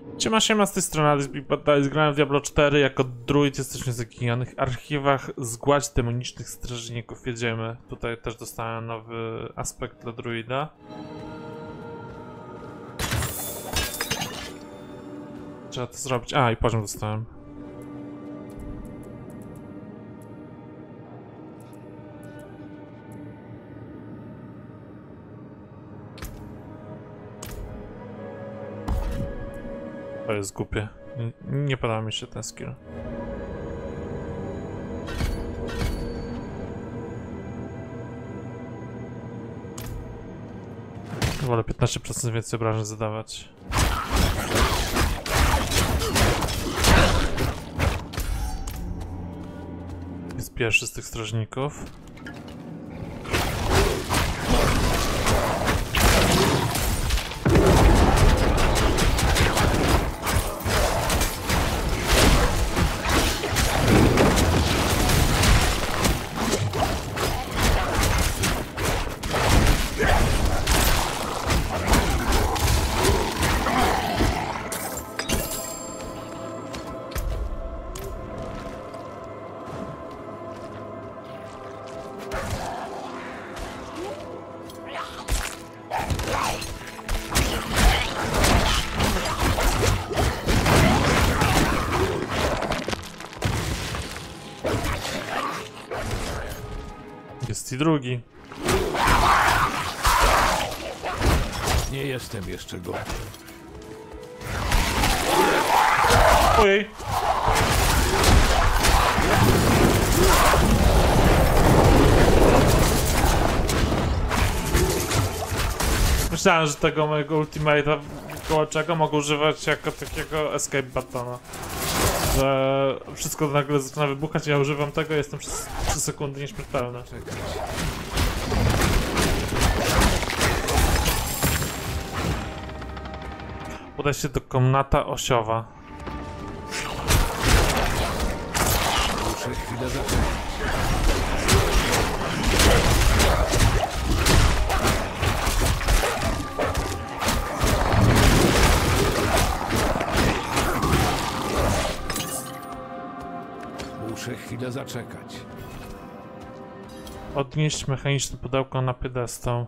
Siema, z tej strony Alice Big Bad Dice. Grałem w Diablo 4 jako druid. Jesteśmy w zaginionych archiwach. Zgładź demonicznych strażników. Jedziemy. Tutaj też dostałem nowy aspekt dla druida. Trzeba to zrobić. A, i poziom dostałem. To jest głupie. Nie podoba mi się ten skill. Wolę 15% więcej obrażeń zadawać. Jest pierwszy z tych strażników. Jest i drugi. Nie jestem jeszcze gotów. Ojej! Myślałem, że tego mojego ultimate'a koło czego mogę używać jako takiego escape buttona. Że wszystko nagle zaczyna wybuchać, ja używam tego i jestem przez 3 sekundy nieśmiertelny. Udaj się do komnata osiowa. Muszę chwilę zacząć. Muszę chwilę zaczekać. Odnieść mechaniczne pudełko na piedestał.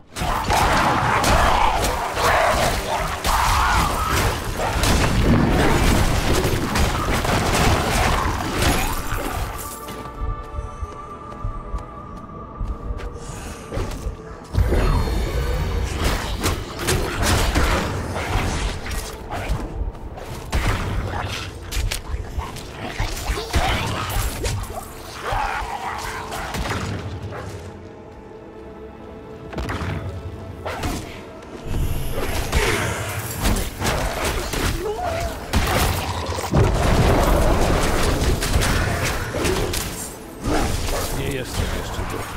Nie jestem jeszcze gotów.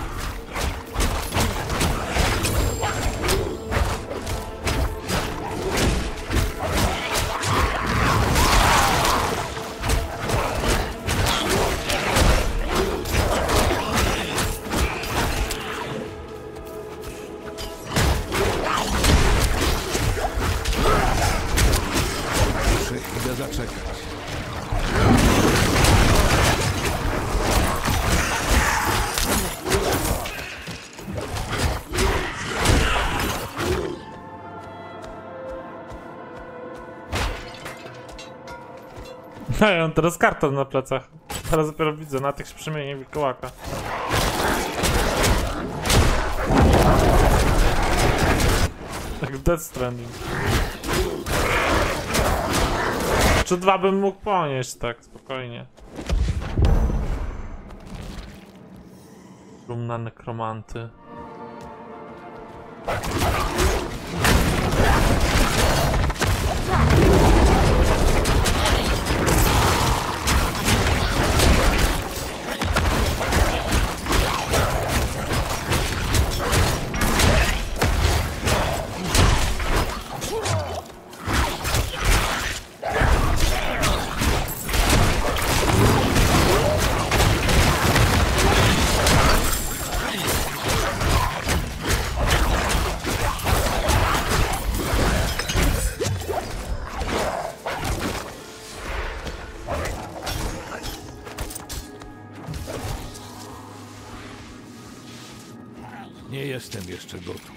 Muszę chwilę zaczekać. No ja mam teraz karton na plecach. Teraz dopiero widzę, na tych się przemienię wilkołaka. Tak w Death Stranding. Czy 2 bym mógł ponieść, tak, spokojnie. Trumna nekromanty. jestem jeszcze gotów.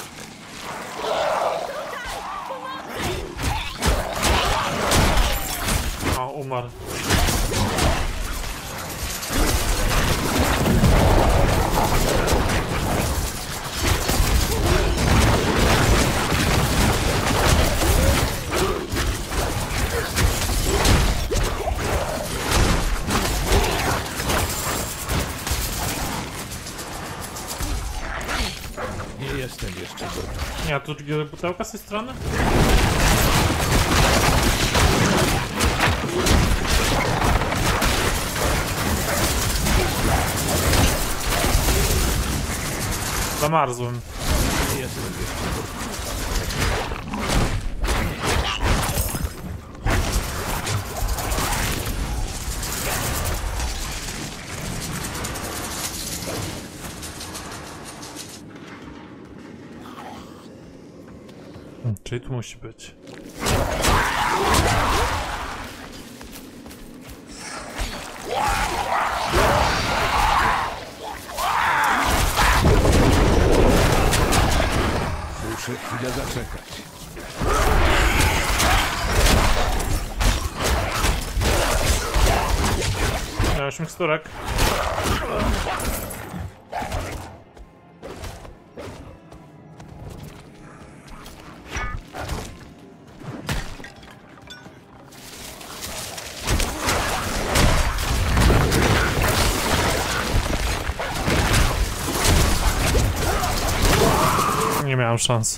O, umarł. Nie jestem jeszcze gotów. Nie, a tu druga butelka z tej strony? Zamarzłem. Nie jestem jeszcze gotów. Czyli tu musi być. Muszę chwilę zaczekać. Miałeś miksturek. Nie miałem szans.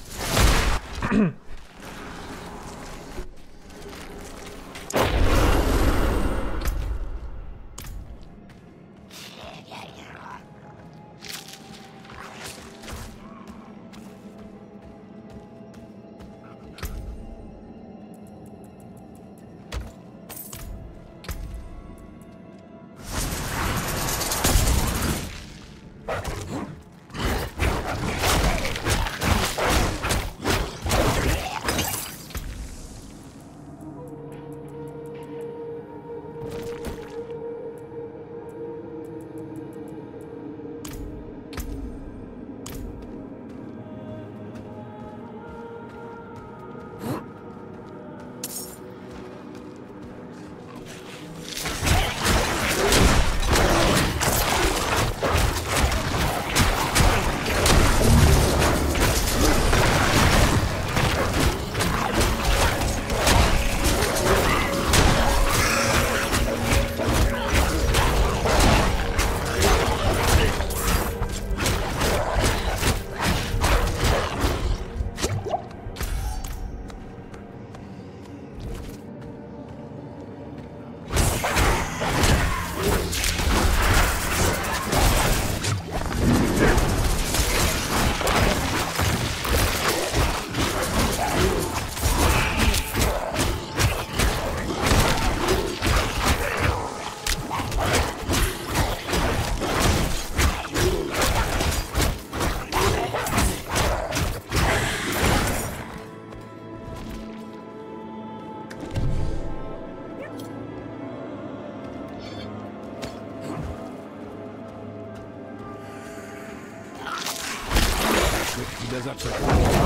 Chwilę zaczekać.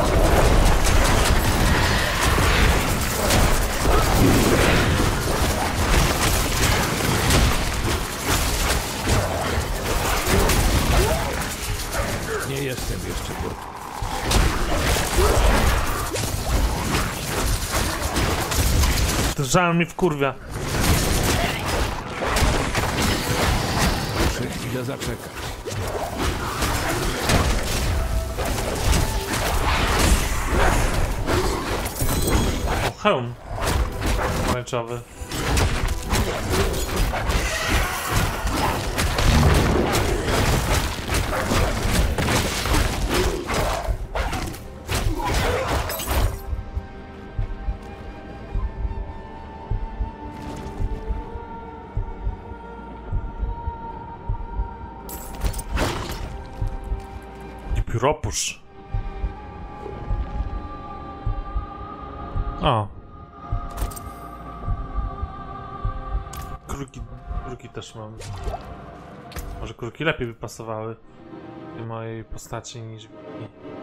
Nie jestem jeszcze gotów. Żal mi wkurwia. Muszę chwilę zaczekać. O, hełm pomarańczowy. Pióropusz. O. Kruki też mam. Może kruki lepiej by pasowały. tej mojej postaci niż Wiki.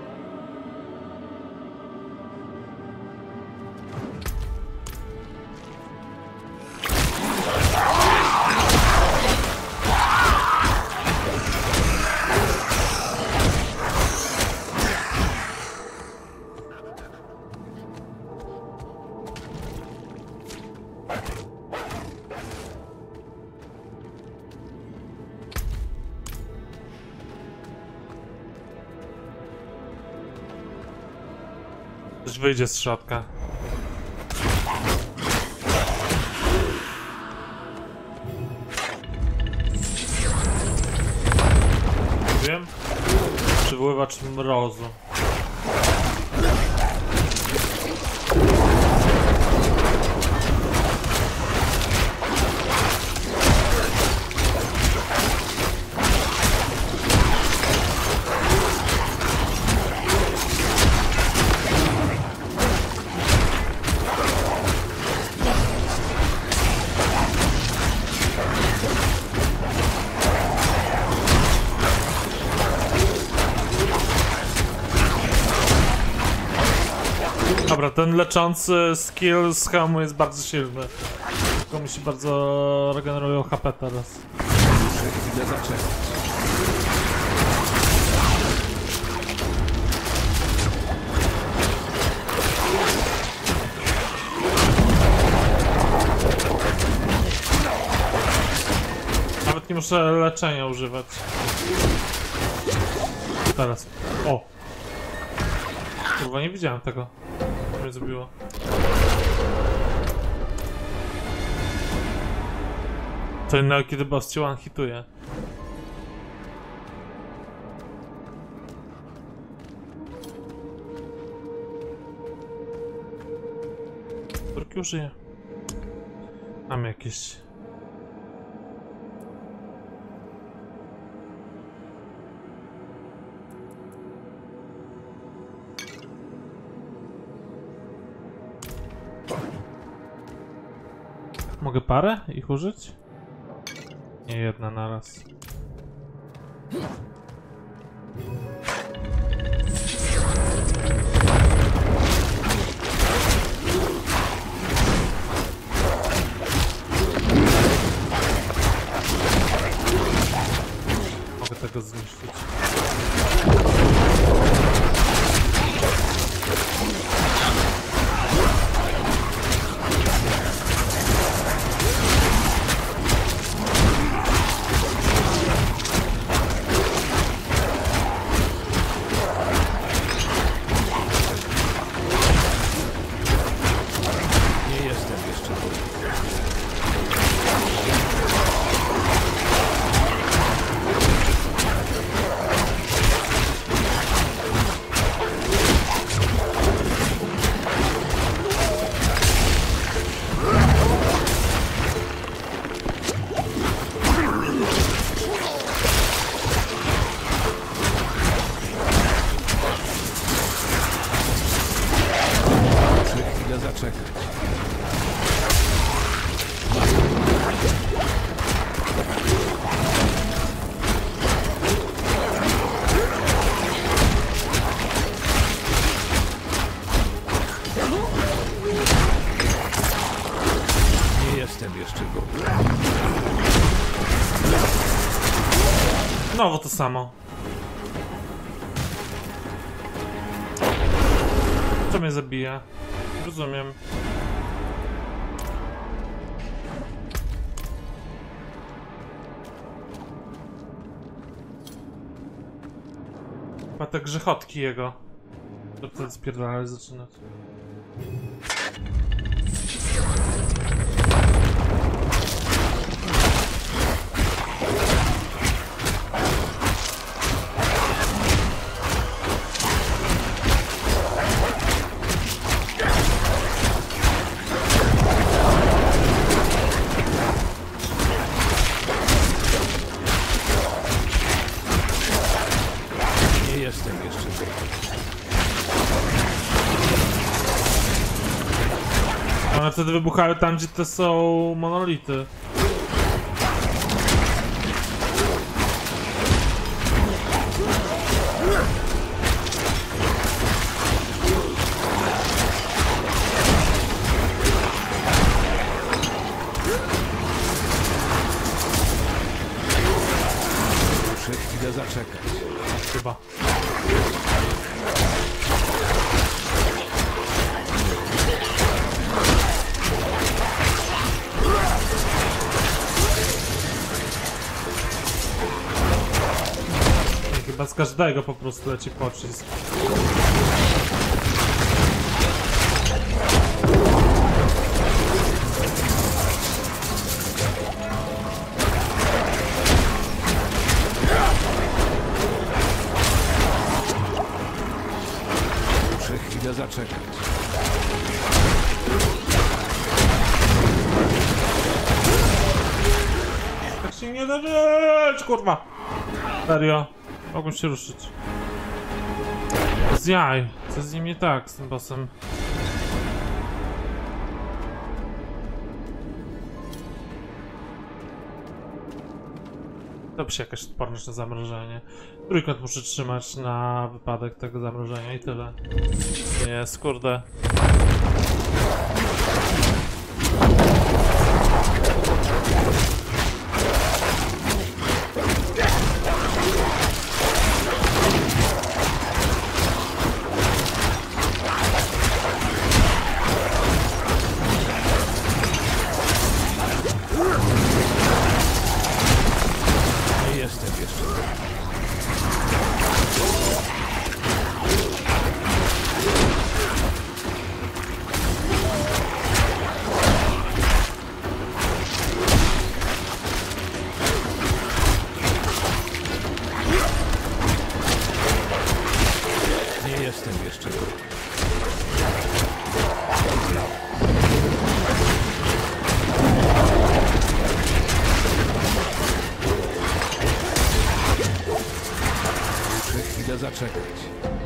Coś wyjdzie z środka. Wiem? Przywoływacz mrozu. Dobra, ten leczący skill z hełmu jest bardzo silny. Tylko mi się bardzo regenerują HP teraz. Muszę chwilę zaczekać. Nawet nie muszę leczenia używać. Teraz. O! Kurwa, nie widziałem tego. Co mnie zrobiło. Co innego, kiedy boss cię one-hituje. Turki użyję. Mam jakieś... Mogę parę ich użyć? Nie, jedna naraz. Mogę tego zniszczyć. Nie jestem jeszcze gotowy. Muszę chwilę zaczekać. Nie jestem jeszcze gotowy. Znowu to samo. Co mnie zabija? Rozumiem. Chyba te grzechotki jego. To wtedy spierdalać zaczynać. Nie jestem jeszcze gotowy. One wtedy wybuchały tam, gdzie to są monolity. każdego po prostu leci pocisk. Muszę chwilę zaczekać. Tak się nie da żyć, kurwa! Serio? Mogłem się ruszyć. Z jaj. Co z nim nie tak, z tym bossem? To by się jakaś odporność na zamrożenie. Trójkąt muszę trzymać na wypadek tego zamrożenia i tyle. Jest, kurde. Nie jestem jeszcze. Nie jestem jeszcze. Muszę chwilę zaczekać.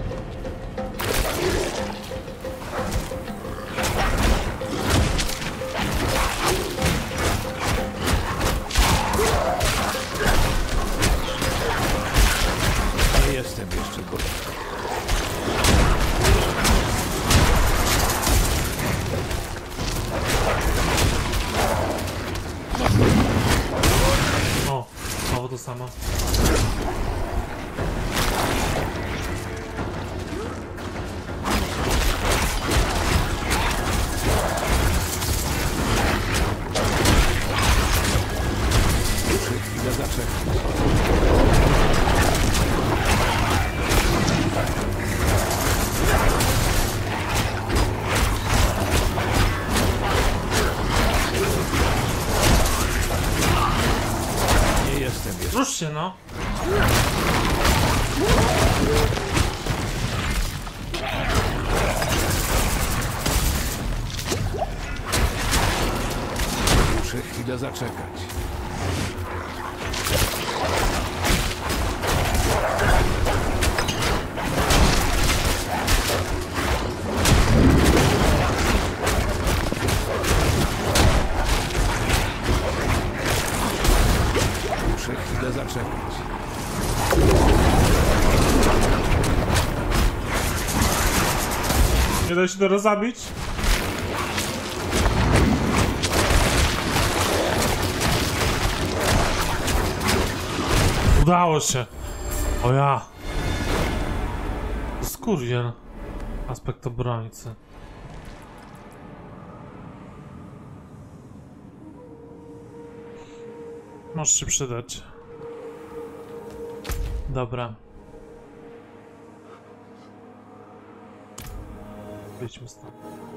Nie jestem jeszcze gotów. O, znowu to samo. Muszę chwilę zaczekać. Nie jestem jeszcze. Rusz się, no! Muszę chwilę zaczekać. Muszę chwilę zaczekać. Nie da się teraz zabić? Udało się! O ja! Skurwiel. Aspekt obrońcy. Może się przydać. Dobra. Wyjdźmy stąd.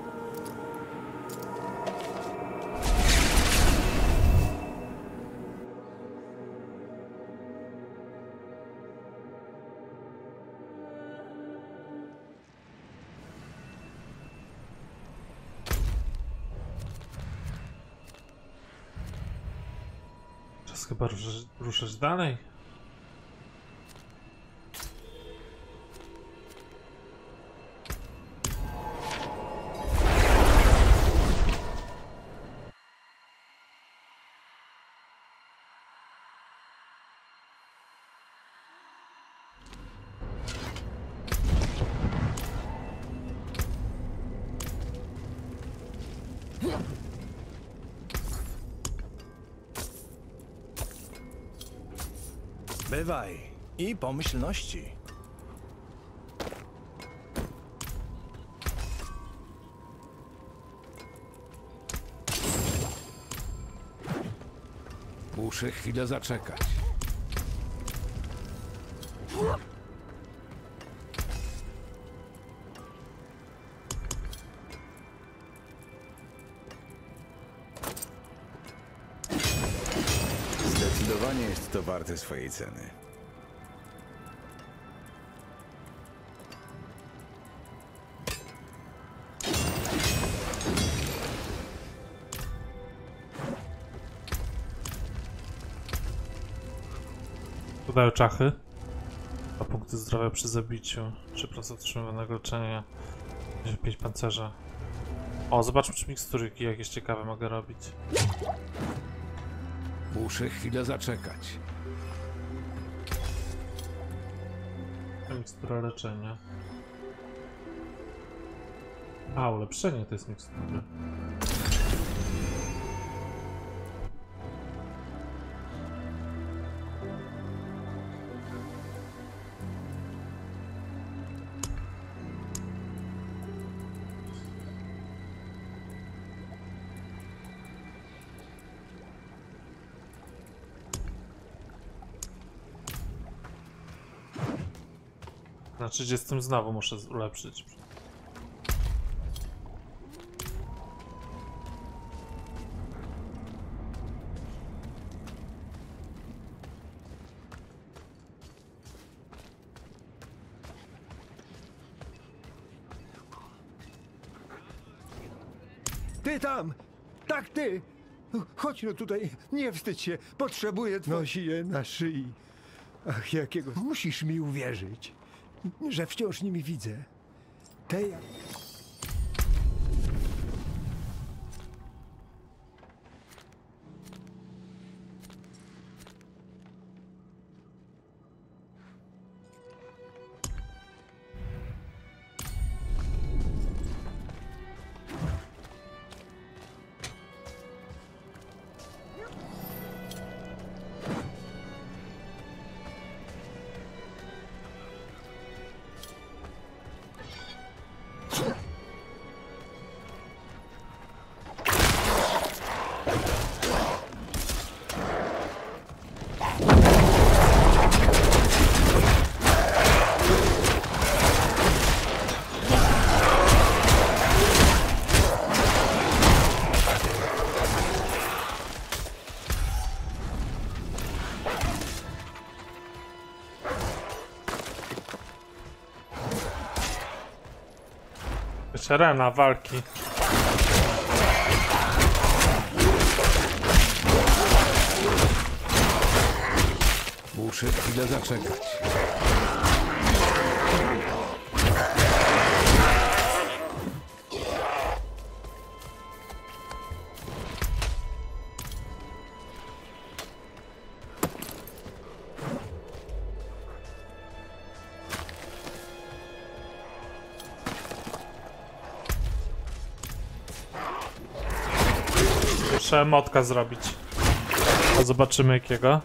Czas chyba ruszać dalej. Bywaj i pomyślności. Muszę chwilę zaczekać. Chyba nie jest to warte swojej ceny. Podają czachy. 2 punkty zdrowia przy zabiciu. 3% otrzymywanego leczenia. 5 pancerza. O, zobaczmy, czy miksturyki jakieś ciekawe mogę robić. Muszę chwilę zaczekać. Mikstura leczenia. A, ulepszenie to jest mikstura. Na 30 znowu muszę ulepszyć. Ty tam! Tak, ty! Chodź no tutaj, nie wstydź się, potrzebuję nosi je na szyi. Ach, jakiego... Musisz mi uwierzyć, że wciąż nimi widzę. Tej... Arena walki. Muszę chwilę zaczekać. Muszę motka zrobić. A zobaczymy jakiego.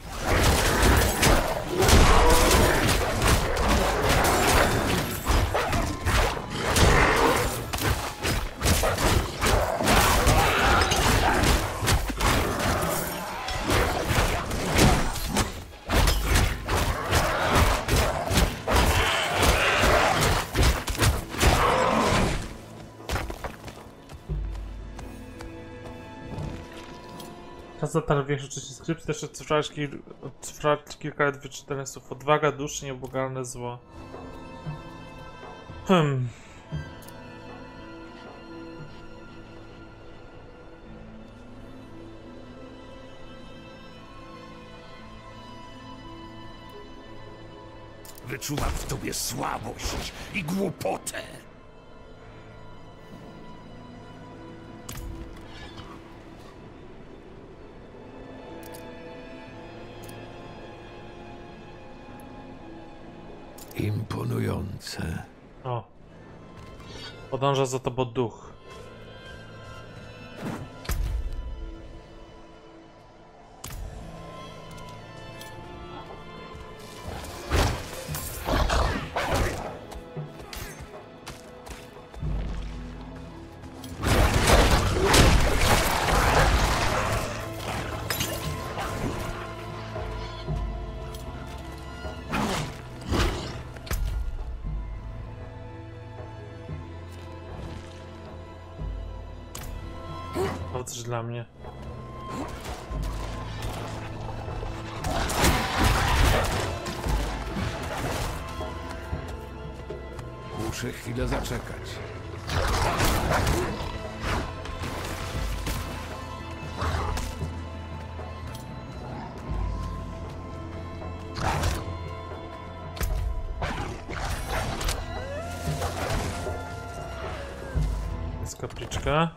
Czas zatarł większą część skrypcji, też cyfrować kilka wyczytanych słów. Odwaga, duszy, nieubłagalne zło. Wyczuwam w tobie słabość i głupotę. Imponujące. O. Podąża za tobą duch. To coś dla mnie. Muszę chwilę zaczekać. Jest kapliczka.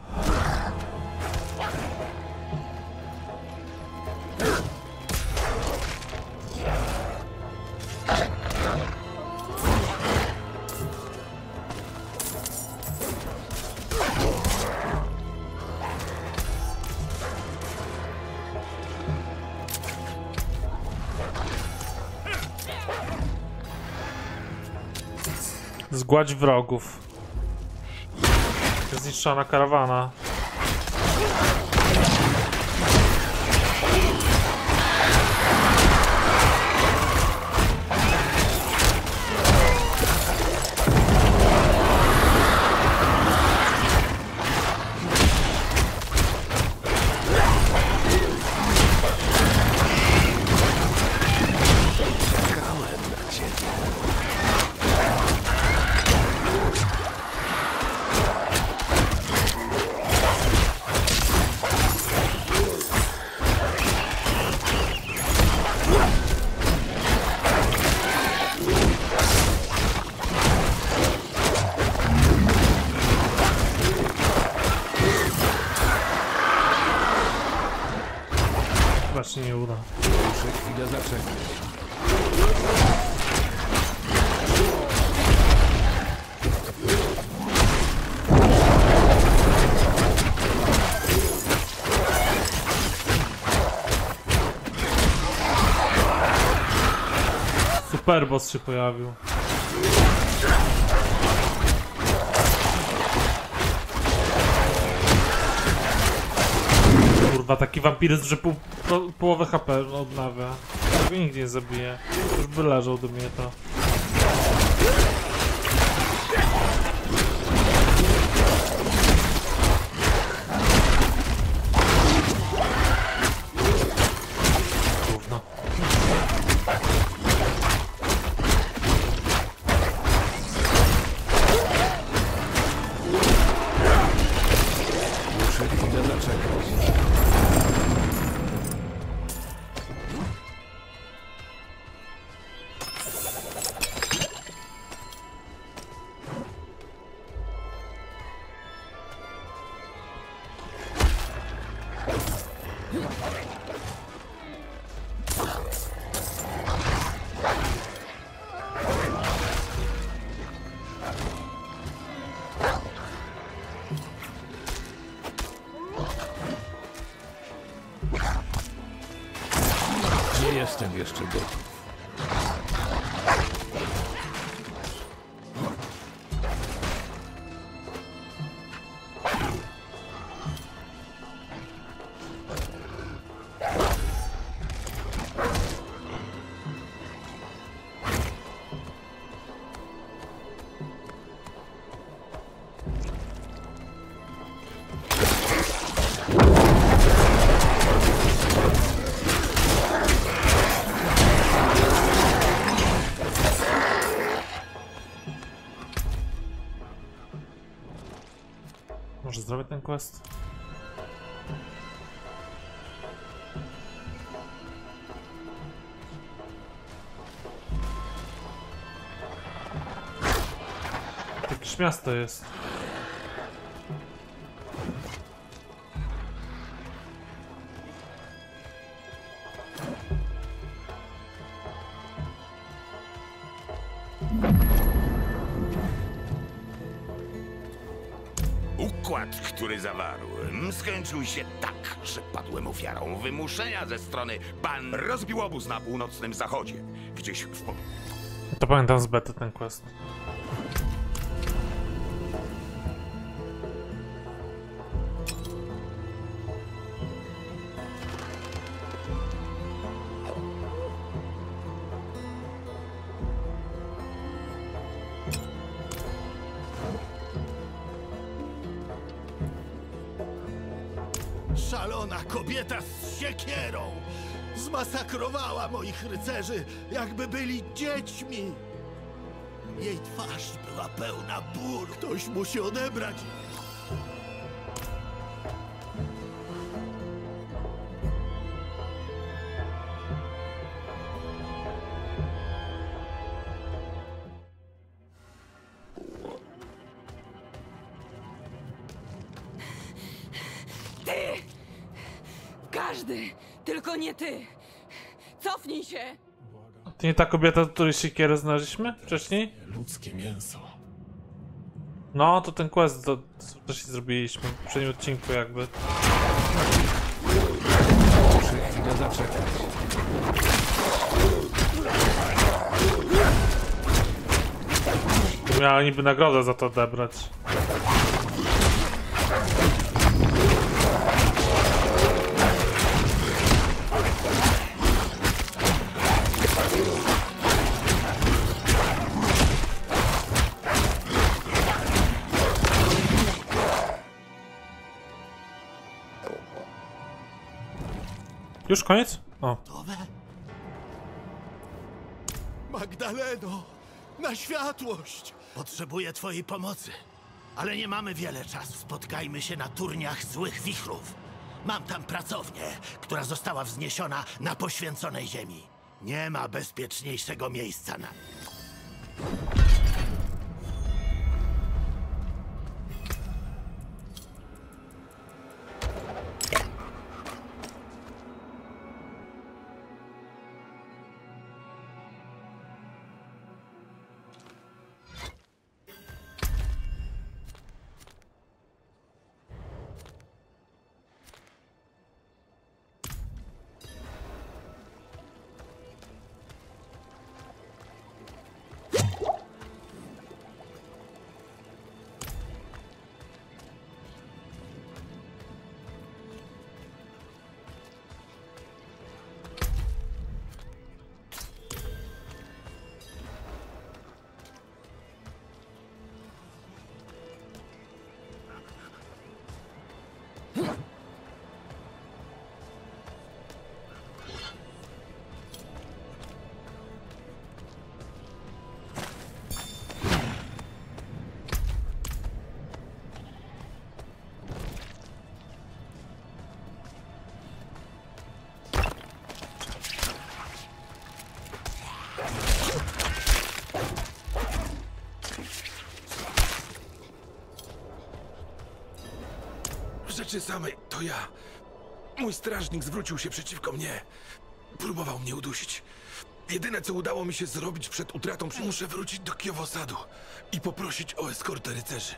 Zgładź wrogów. Zniszczona karawana. Chyba się nie uda. Muszę chwilę zaczekać. Superboss się pojawił. Kurwa, taki wampiryzm, że połowę HP odnawia. Tego nigdy nie zabije. Już by leżał do mnie to. Gówno. Muszę chwilę zaczekać. Nie jestem jeszcze gotów. Może zrobię ten quest? Jakieś miasto jest. Układ, który zawarłem, skończył się tak, że padłem ofiarą wymuszenia ze strony ban. Rozbił obóz na północnym zachodzie. Gdzieś w To pamiętam z bety ten quest. Szalona kobieta z siekierą! Zmasakrowała moich rycerzy, jakby byli dziećmi. Jej twarz była pełna bólu. Ktoś musi odebrać. Każdy, tylko nie ty. Cofnij się. To nie ta kobieta, od której siekierę znaleźliśmy wcześniej? Ludzkie mięso. No, to ten quest to też zrobiliśmy w poprzednim odcinku jakby. Muszę chwilę zaczekać. To miała niby nagrodę za to odebrać. Już koniec? O. Magdaleno, na światłość! Potrzebuję twojej pomocy. Ale nie mamy wiele czasu. Spotkajmy się na turniach złych wichrów. Mam tam pracownię, która została wzniesiona na poświęconej ziemi. Nie ma bezpieczniejszego miejsca na... W rzeczy samej to ja. Mój strażnik zwrócił się przeciwko mnie. Próbował mnie udusić. Jedyne, co udało mi się zrobić przed utratą, muszę wrócić do Kiowosadu i poprosić o eskortę rycerzy.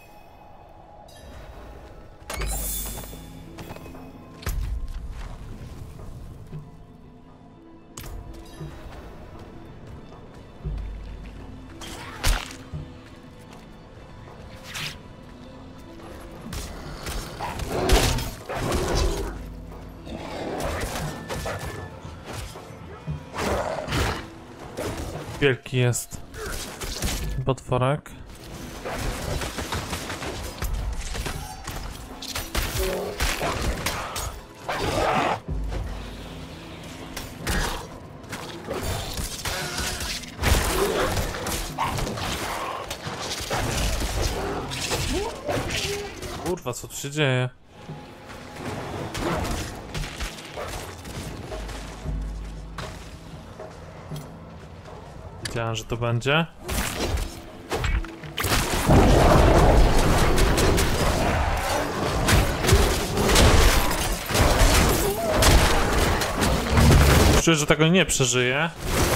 Wielki jest potworek. Kurwa, co tu się dzieje? Wiedziałem, że to będzie. Czuję, że tego nie przeżyję.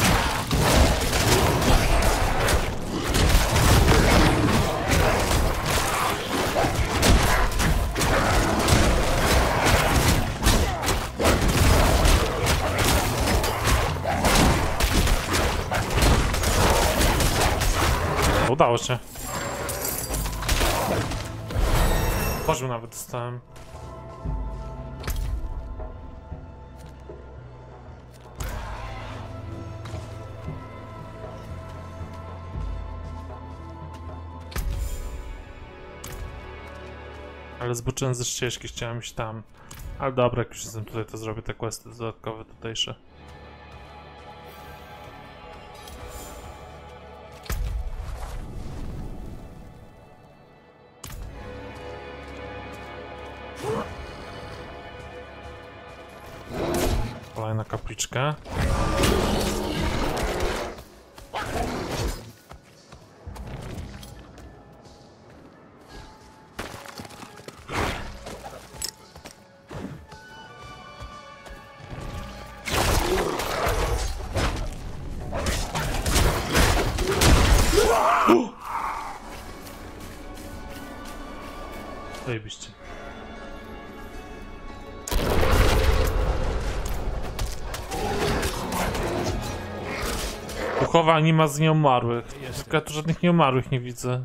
Udało się. Pożył nawet dostałem. Ale zboczyłem ze ścieżki, chciałem iść tam. Ale dobra, jak już jestem tutaj, to zrobię te questy dodatkowe tutejsze. Kolejna kapliczka. Zajebiście. Duchowa anima z nieumarłych. Tylko ja tu żadnych nieumarłych nie widzę.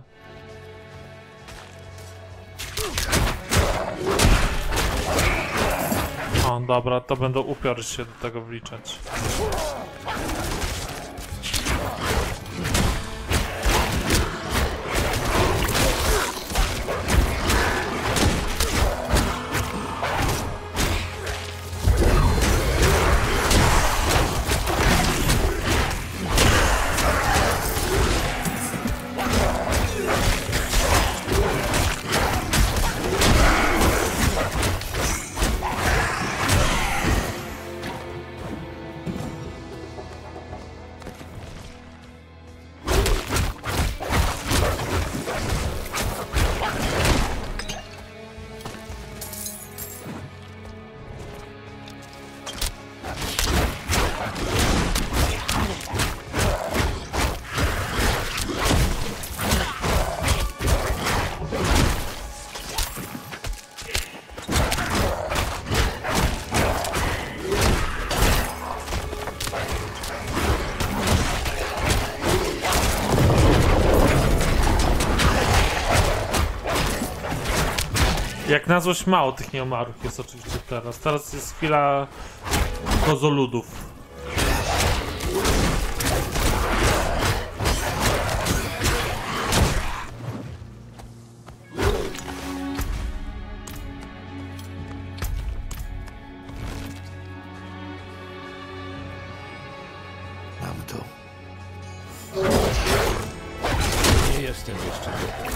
O, dobra, to będą upiory się do tego wliczać. Jak na złość mało tych nieumarłych jest oczywiście teraz. Teraz jest chwila kozoludów. Mam to. Nie jestem jeszcze gotowy.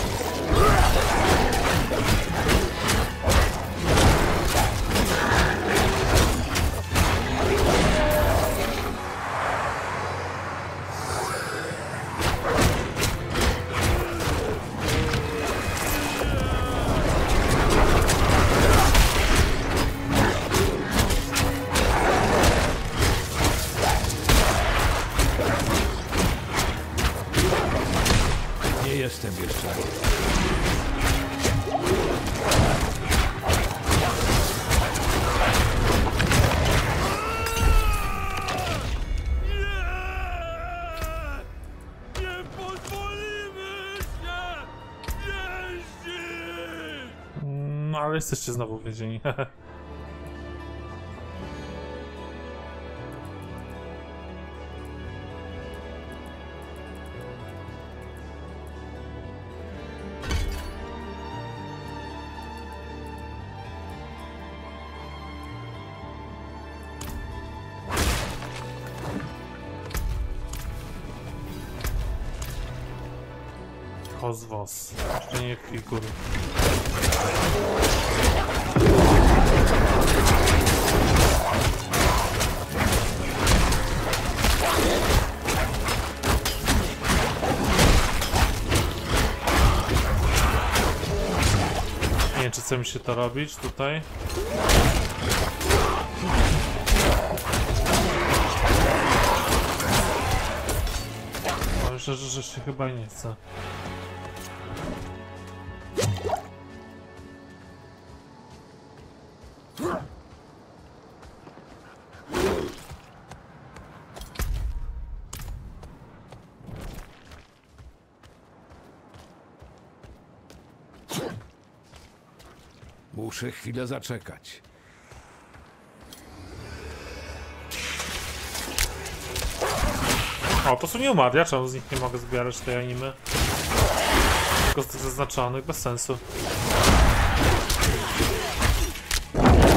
Nie jestem jeszcze gotowy. No ale jesteście znowu więzieni. Kozwos. Jeszcze nie figur. Nie wiem, czy chce mi się to robić tutaj. Myślę, że się chyba nie chce. Muszę chwilę zaczekać. O, to są nieumarli, ja czemu z nich nie mogę zbierać tej animy? Tylko z tych zaznaczonych, bez sensu.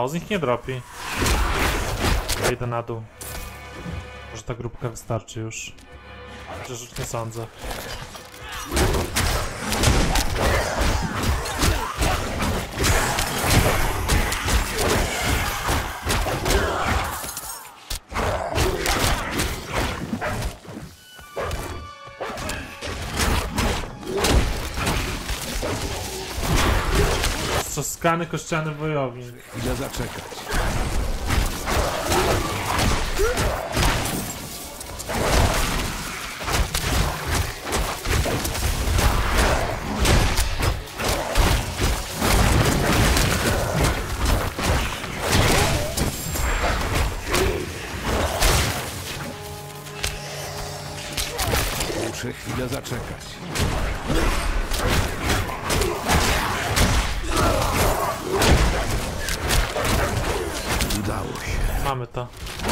O, z nich nie dropi. Ja idę na dół. Może ta grupka wystarczy już. Chociaż już nie sądzę. Trzaskany kościany wojownik. Chwilę zaczekać. Muszę chwilę zaczekać. Udało się. Mamy to.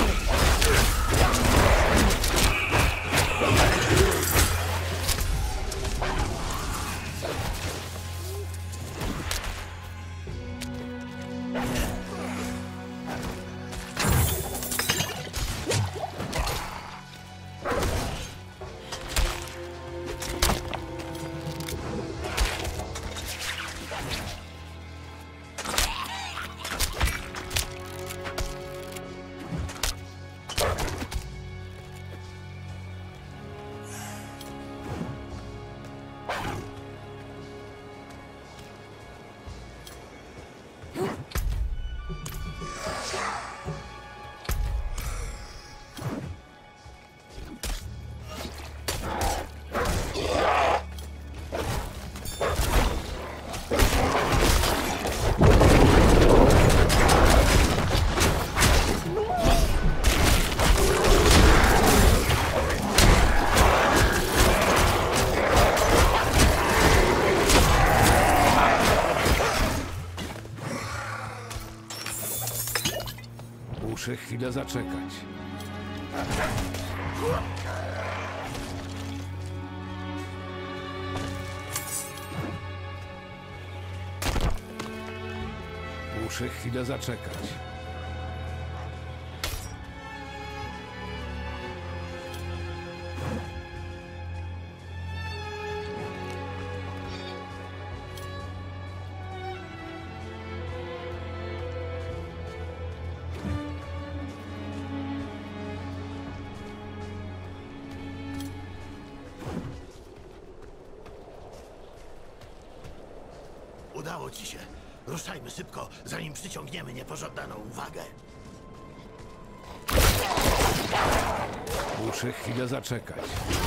Muszę chwilę zaczekać. Muszę chwilę zaczekać. Udało ci się. Ruszajmy szybko, zanim przyciągniemy niepożądaną uwagę. Muszę chwilę zaczekać.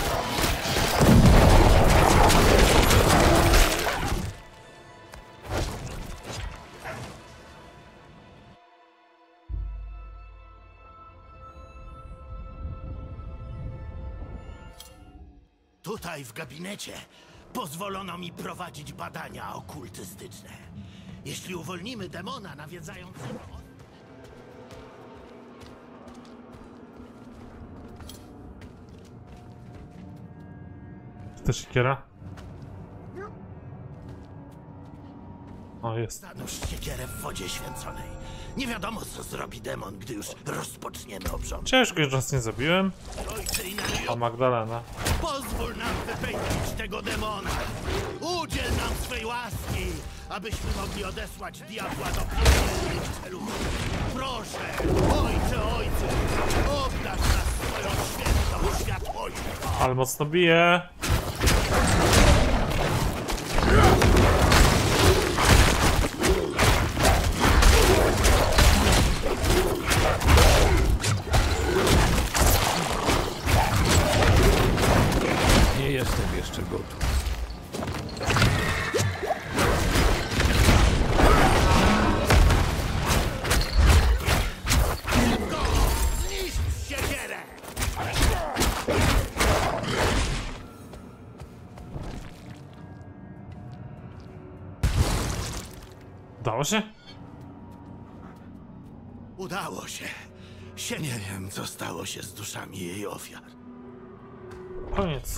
Tutaj w gabinecie pozwolono mi prowadzić badania okultystyczne. Jeśli uwolnimy demona nawiedzającego... Ta siekiera? O, jest. Zanurz siekierę w wodzie święconej. Nie wiadomo, co zrobi demon, gdy już rozpoczniemy obrząd. Ciężko, że nas nie zabiłem. Ojcze i O, Magdalena. pozwól nam wypędzić tego demona. Udziel nam swej łaski, abyśmy mogli odesłać diabła do piekielnych celów. Proszę, ojcze, obdarz nas swoją świętą światłością. Ale mocno bije. Nie jestem jeszcze gotów. Zniszcz siekierę! Udało się? Udało się. Nie wiem, co stało się z duszami jej ofiar. Koniec.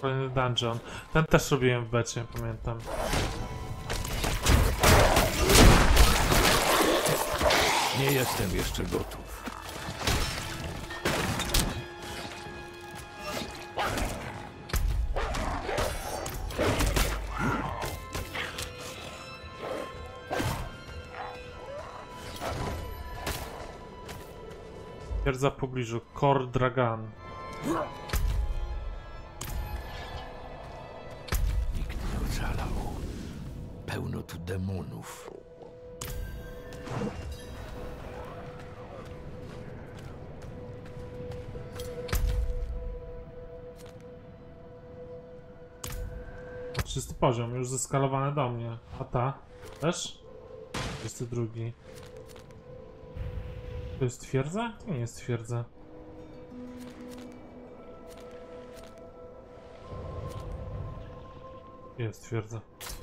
Kolejny dungeon. Ten też robiłem w becie, pamiętam. Nie jestem jeszcze gotów. Twierdza w pobliżu. Kor Dragan. Nikt nie ocalał. Pełno tu demonów. Czysty poziom, już zeskalowany do mnie. A ta? Też? 22. To jest twierdza? To nie jest twierdza. Jest twierdza.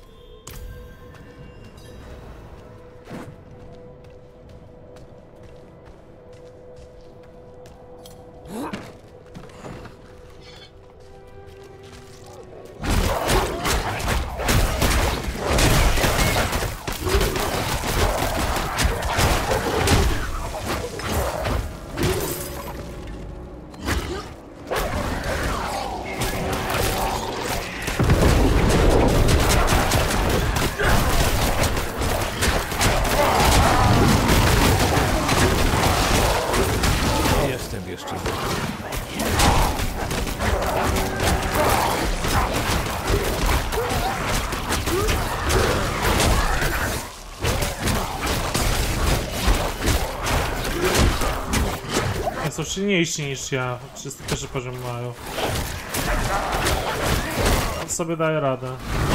Nie jestem jeszcze gotów. Są silniejsi niż ja. 31 poziom mają. On sobie daje radę.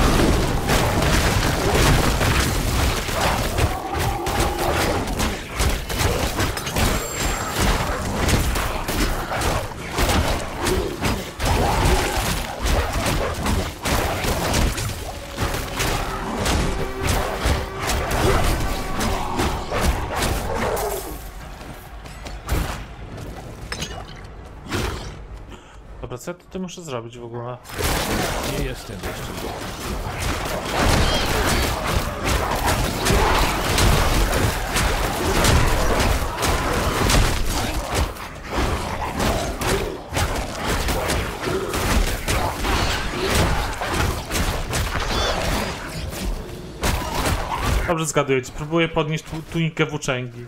Dobra, co ja tutaj muszę zrobić w ogóle? Nie jestem jeszcze gotów. Dobrze zgadujecie, próbuję podnieść tunikę włóczęgi.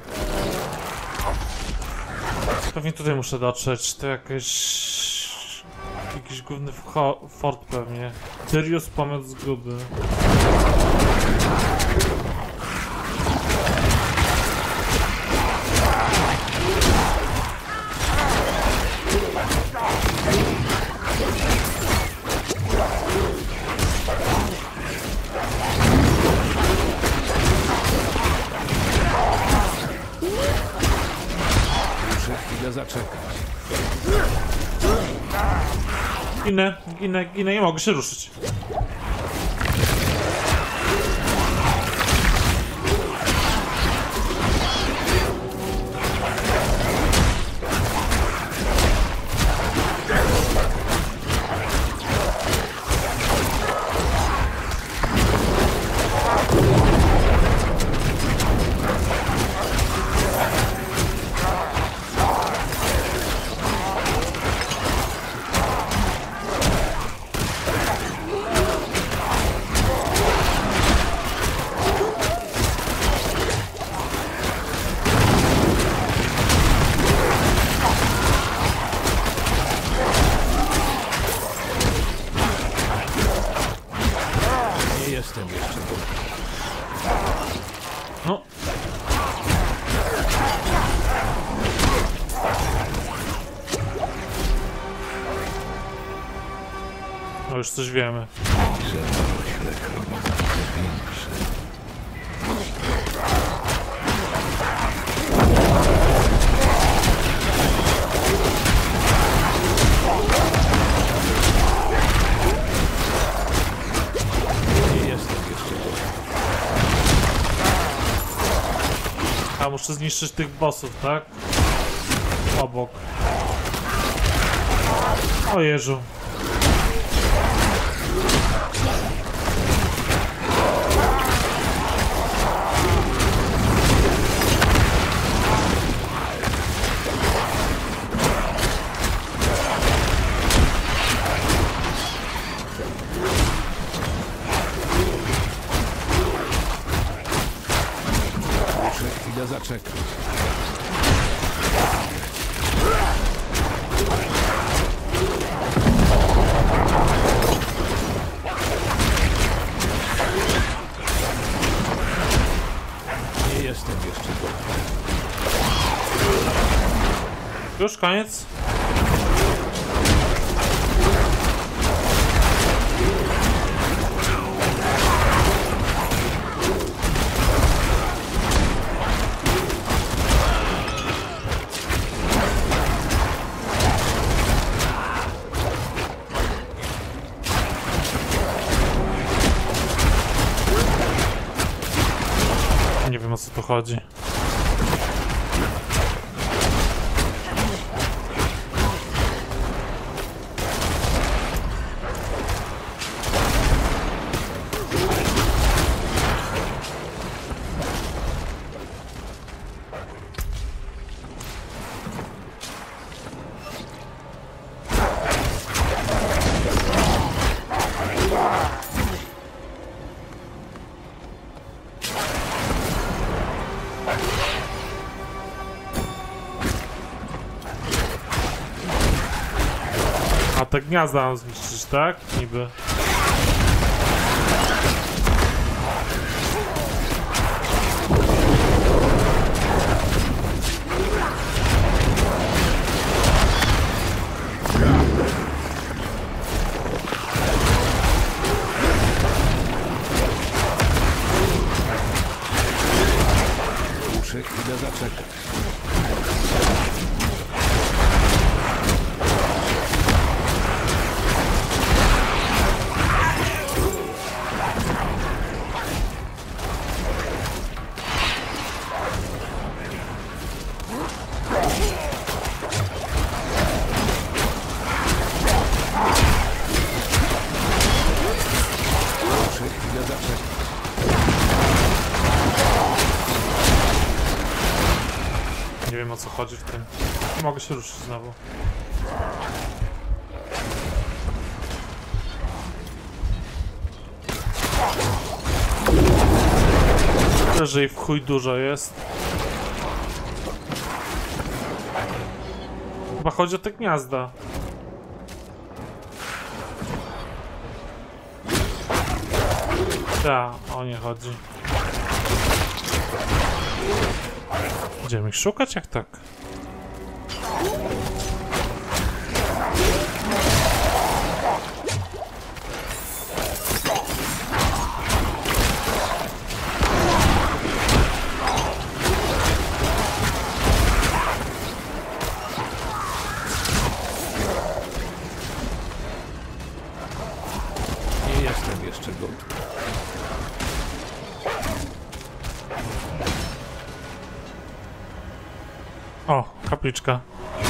Pewnie tutaj muszę dotrzeć, to jakiś główny fort pewnie. Tyrius, pomiot zguby. Muszę chwilę zaczekać. Ginę, nie mogę się ruszyć. Nie jestem jeszcze gotów. No. No już coś wiemy. Nie jestem jeszcze gotów. A muszę zniszczyć tych bossów, tak? Obok. O Jezu. Muszę chwilę zaczekać. Nie jestem jeszcze gotów. Już koniec? Nie wiem, o co tu chodzi. A te gniazda mam zniszczyć, tak? Niby. Muszę chwilę zaczekać. Muszę chwilę zaczekać. Nie wiem, o co chodzi w tym. Nie mogę się ruszyć znowu. Tyle, że jej w chuj dużo jest. Chyba chodzi o te gniazda. Tak, o nie chodzi. Idziemy ich szukać, jak tak? Nie jestem jeszcze gotów. O, kapliczka.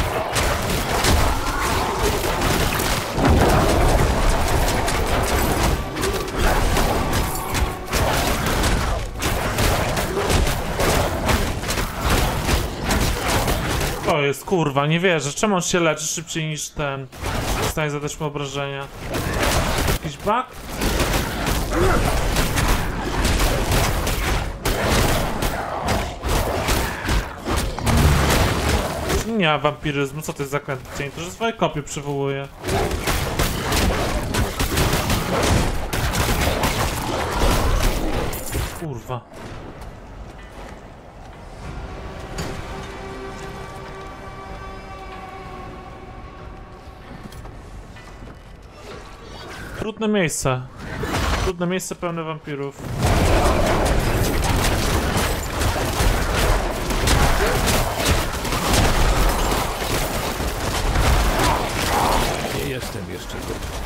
To jest kurwa, nie wierzę. Czemu on się leczy szybciej niż ten? W stanie zadać mu obrażenia. Jakiś bug? Nie ma wampiryzmu, co to jest zaklęty cień? To, że swoje kopie przywołuje. Kurwa. Trudne miejsce. Trudne miejsce pełne wampirów. Nie jestem jeszcze gotów.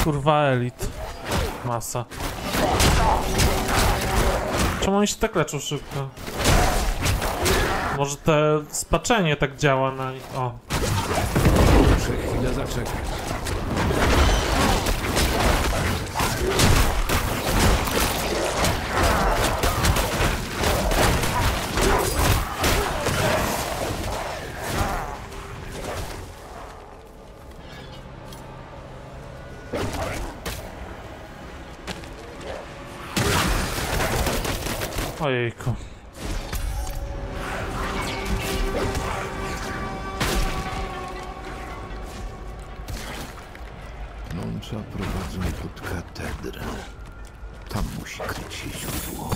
Kurwa elit. Masa. Czemu oni się tak leczą szybko? Może te spaczenie tak działa na nich. O. Muszę chwilę zaczekać. Ojejku. Mącza prowadzą pod katedrę. Tam musi kryć się źródło.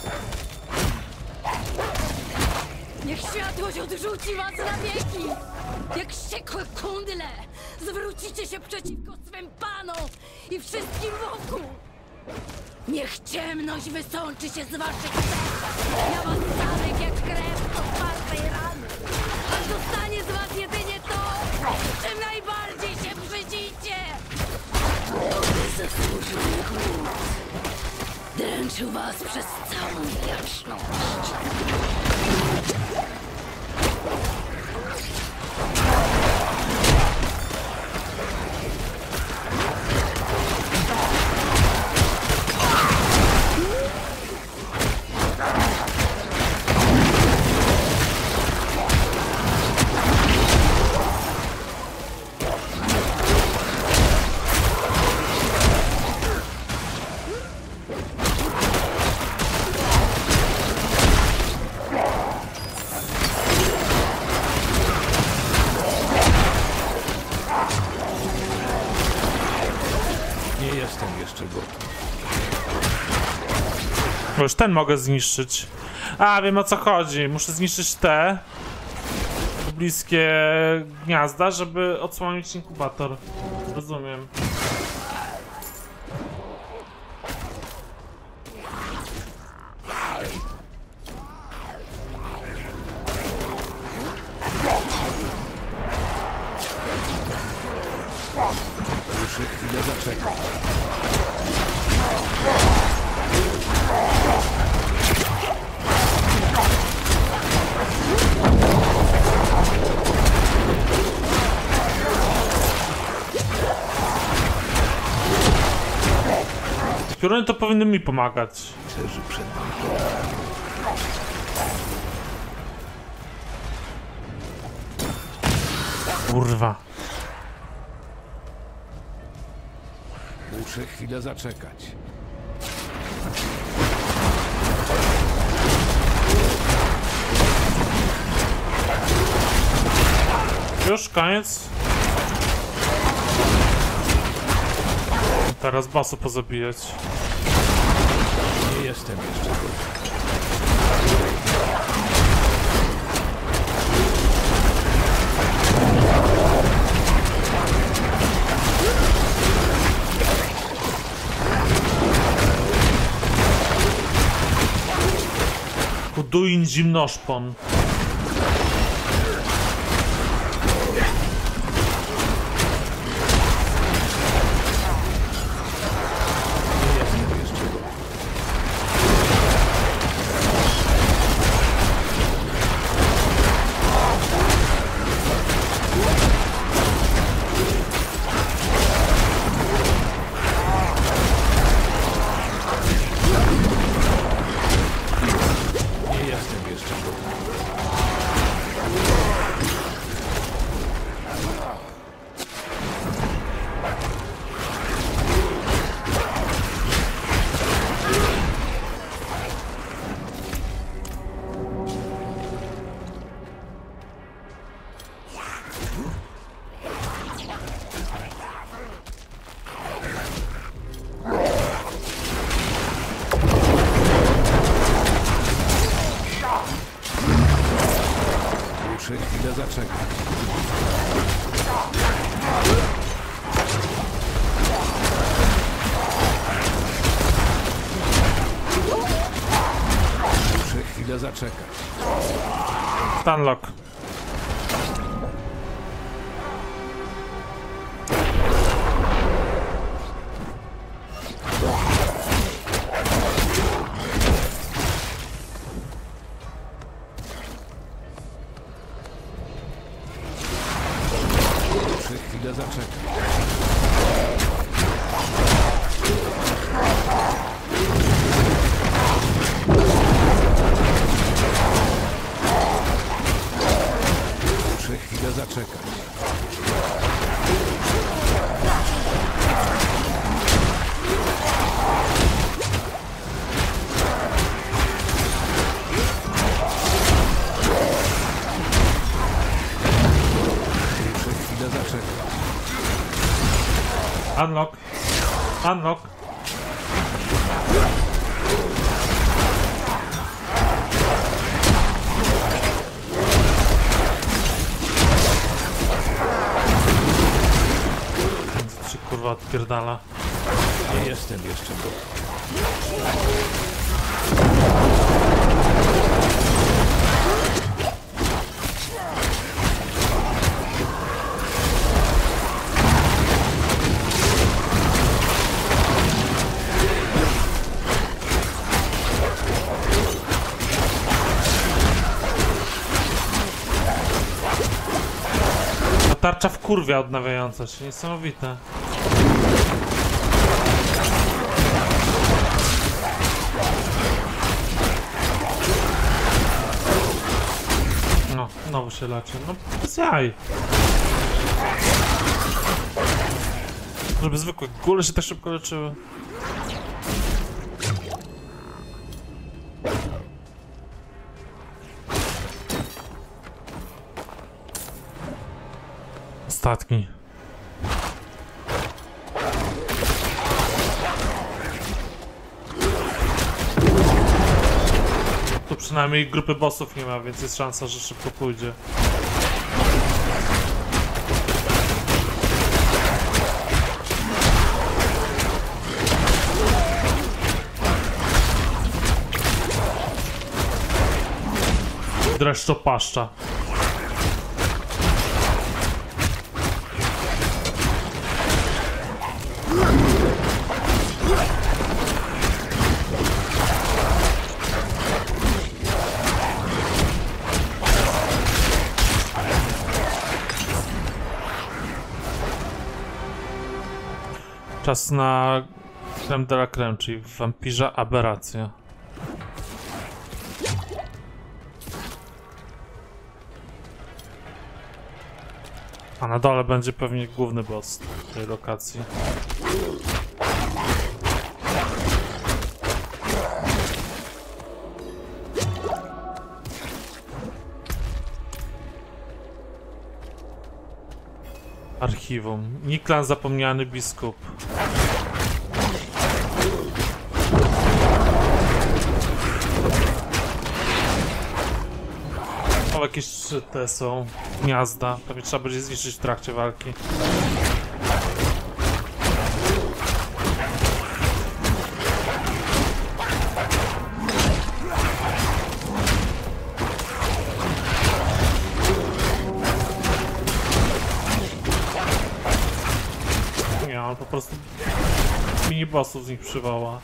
Niech światłość odrzuci was na wieki! Jak wściekłe kundle! Zwrócicie się przeciwko swym panom i wszystkim wokół! Niech ciemność wysączy się z waszych serc! Ja was samych jak krew otwartej rany! Aż zostanie z was jedynie to, czym najbardziej się brzydzicie! Oby zasłużony głód dręczył was przez całą wieczność! Nie jestem jeszcze gotów. Bo już ten mogę zniszczyć. A, wiem o co chodzi. Muszę zniszczyć te bliskie gniazda, żeby odsłonić inkubator. Rozumiem. Muszę chwilę zaczekać. Pioruny to powinny mi pomagać. Cerzy przed banką. Kurwa. Muszę chwilę zaczekać. Już koniec. Teraz bossa pozabijać. Nie jestem jeszcze gotów. Kuduin zimnoszpon. Muszę chwilę zaczekać. Muszę chwilę zaczekać. Stunlock. zaczekać. Muszę chwilę zaczekać. Muszę chwilę zaczekać. Unlock. Unlock. Co się kurwa odpierdala? Nie jestem jeszcze gotów. Ta tarcza wkurwia odnawiająca się, niesamowite. No, znowu się leczy. No, bez jaj. Żeby zwykłe góle się tak szybko leczyły. Statki. Tu przynajmniej grupy bossów nie ma, więc jest szansa, że szybko pójdzie. Dreszczopaszcza. Czas na creme de la creme, czyli wampirza aberracja. A na dole będzie pewnie główny boss tej lokacji. Archiwum. Niklan zapomniany biskup. O, jakieś te są gniazda. Pewnie trzeba będzie zniszczyć w trakcie walki. Nie, on po prostu mini bossów z nich przywoła.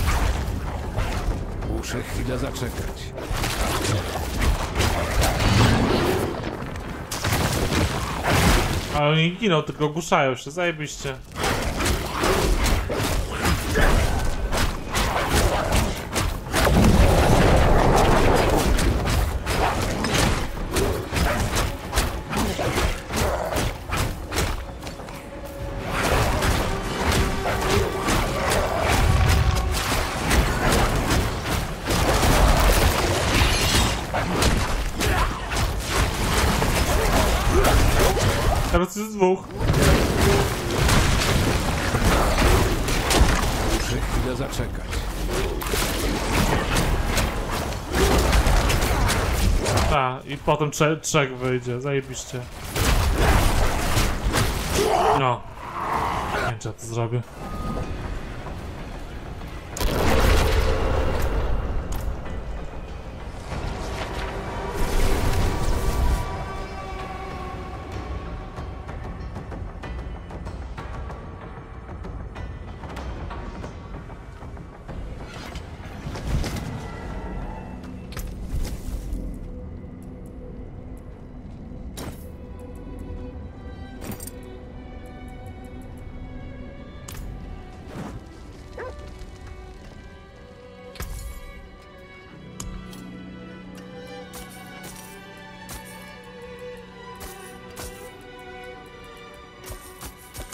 Muszę chwilę zaczekać. Ale oni nie giną, tylko ogłuszają się, zajebiście. Teraz jest dwóch. Muszę chwilę zaczekać. Tak, i potem trzech wyjdzie, zajebiście. No. Nie wiem, czy ja to zrobię.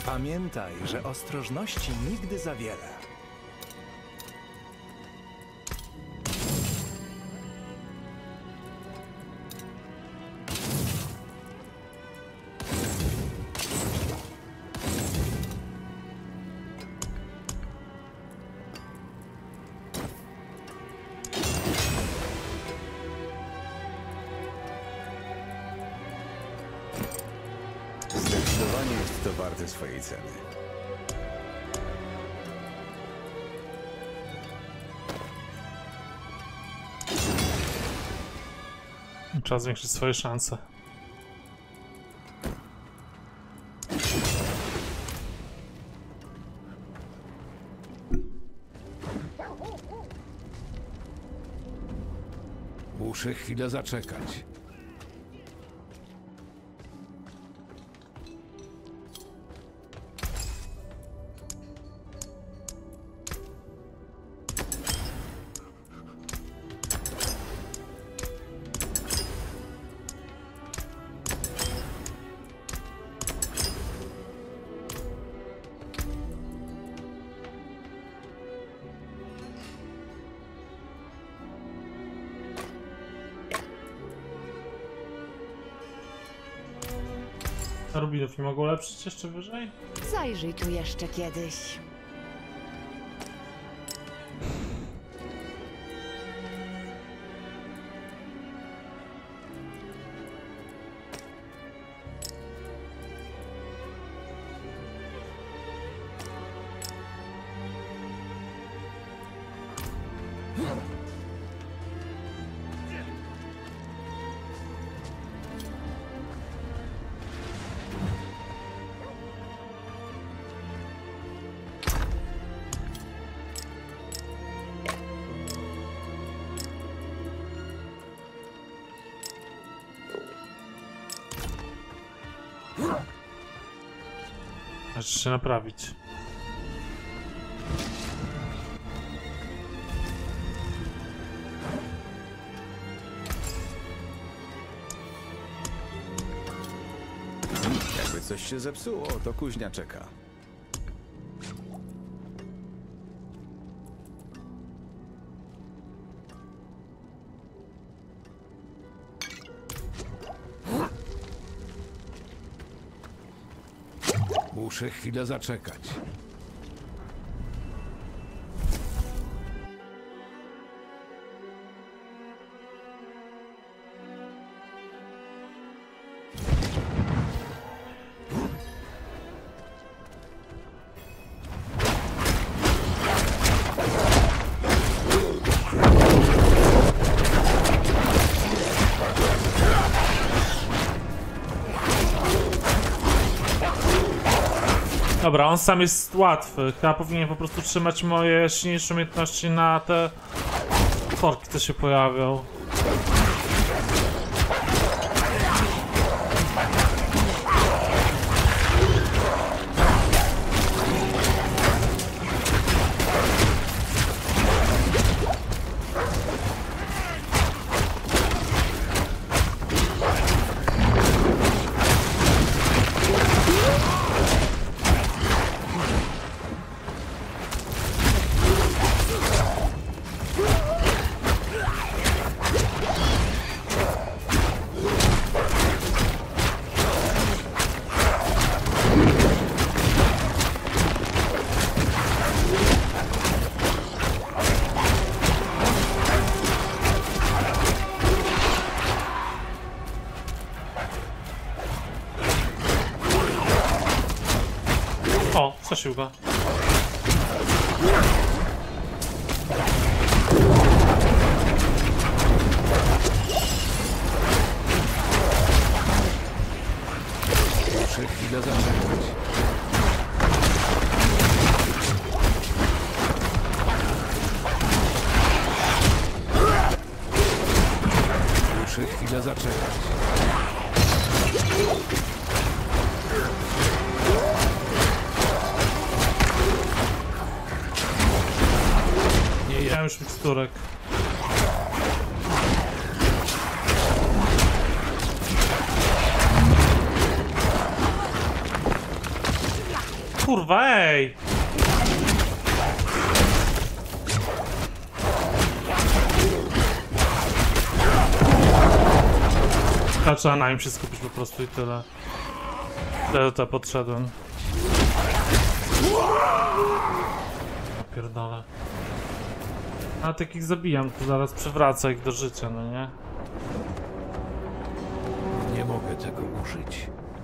Pamiętaj, że ostrożności nigdy za wiele. Zdecydowanie jest to warte swojej ceny. Trzeba zwiększyć swoje szanse. Muszę chwilę zaczekać. Rubinów nie mogą ulepszyć jeszcze wyżej? Zajrzyj tu jeszcze kiedyś. Aż się naprawić. Jakby coś się zepsuło, to kuźnia czeka. Muszę chwilę zaczekać. Dobra, on sam jest łatwy. Chyba powinien po prostu trzymać moje silniejsze umiejętności na te potworki, co się pojawią. O, przesił go. Muszę chwilę zaczekać. Muszę chwilę zaczekać. Nie mam już miksturek. kurwa, ej! Trzeba na nim się skupić po prostu i tyle. Tyle to podszedłem. Ja pierdolę. A takich zabijam, to zaraz przywraca ich do życia, no nie? Nie mogę tego użyć.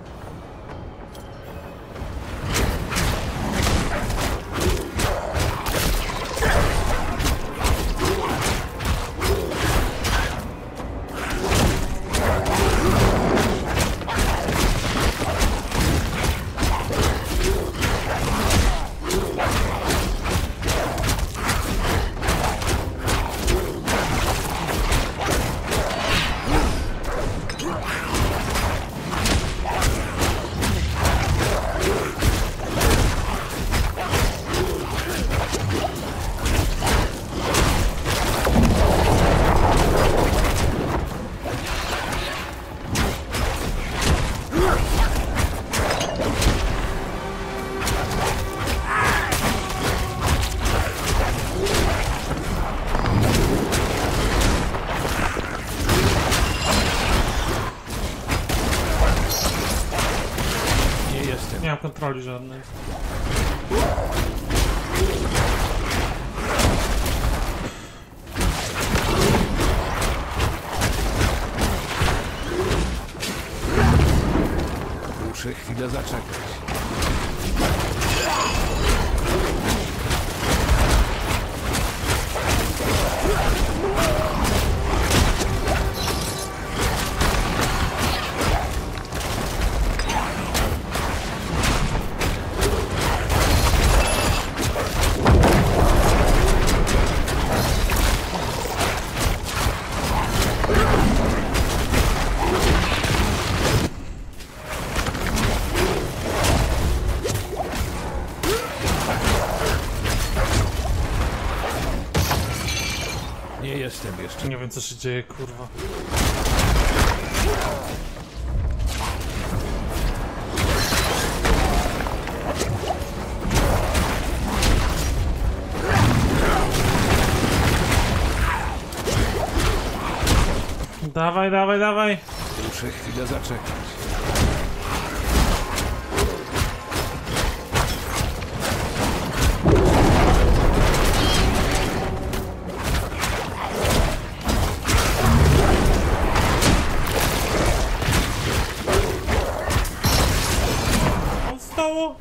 Nie mam kontroli żadnej. Muszę chwilę zaczekać. Nie jestem jeszcze. Nie wiem co się dzieje, kurwa. Dawaj, dawaj, dawaj! Muszę chwilę zaczekać. Stało?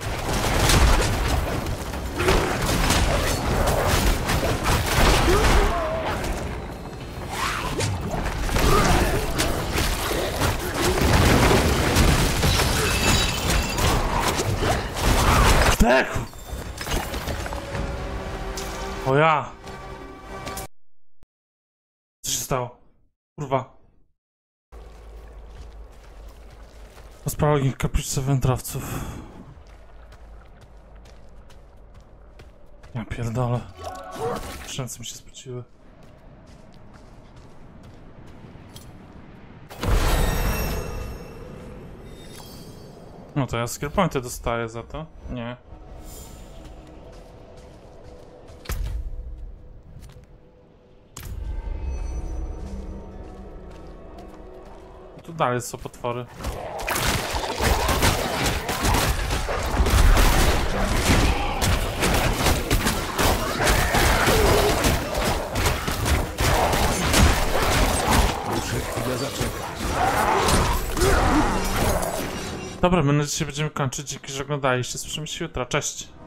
Zdechł! O ja! Co się stało? Kurwa. Rozpalali kapliczce wędrowców. Ja pierdolę. Ręce mi się spociły. No to ja skill pointy dostaję za to? Nie. Tu dalej są potwory. Muszę chwilę zaczekać. Dobra, my na dzisiaj będziemy kończyć. Dzięki, że oglądaliście. Słyszymy się jutro. Cześć!